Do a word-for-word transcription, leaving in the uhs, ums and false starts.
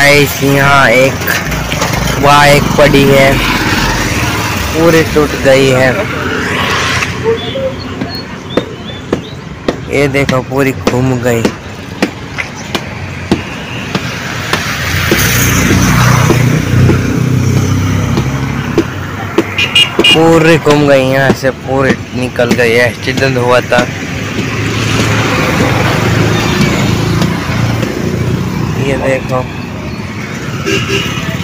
Guys यहाँ एक वहाँ एक पड़ी है, पूरी टूट गई है। ये देखो पूरी घूम गई। पूरी घूम गई, यहाँ से पूरी निकल गई। एक्सीडेंट हुआ था। ये देखो